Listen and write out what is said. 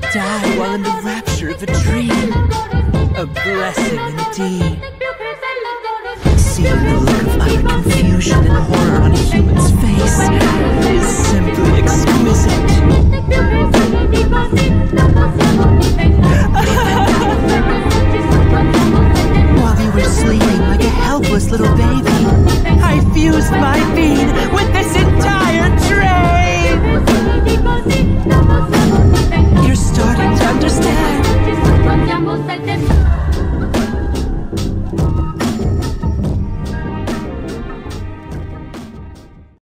die while in the rapture of a dream. A blessing indeed. Seeing the look of utter confusion and horror on a human's face is simply exquisite. While you were sleeping like a helpless little baby, I fused my being with this entire train! You're starting to understand.